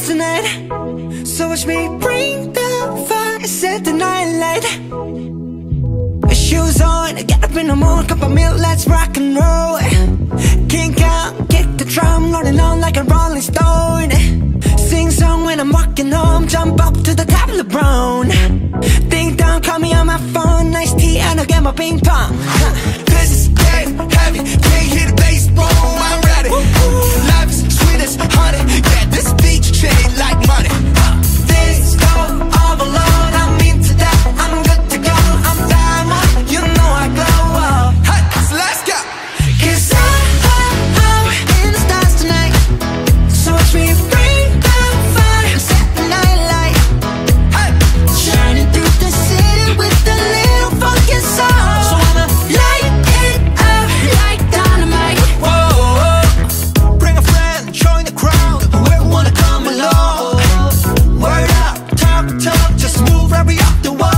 stars tonight. So watch me bring the fire, set the night light. Shoes on, get up in the morning, cup of milk, let's rock and roll. Kink out, kick the drum, rolling on like a rolling stone. Sing song when I'm walking home, jump up to the top of the brown. Ding dong, call me on my phone, nice tea and I'll get my ping pong. This is game heavy, can't hear the bass, boom, I'm ready. Life is sweet as honey, yeah, this beat you chain like money. This go all alone, I'm into that, I'm good to go. I'm diamond, you know I glow up. Hey, so let's go. 'Cause I'm in the stars tonight. So watch me bring the fire, set the night light. Hey, Shining through the city with a little funky soul. So I'ma light it up like dynamite. whoa, bring a friend, join the crowd, whoever wanna come along. Word up, talk, just move right up the wall.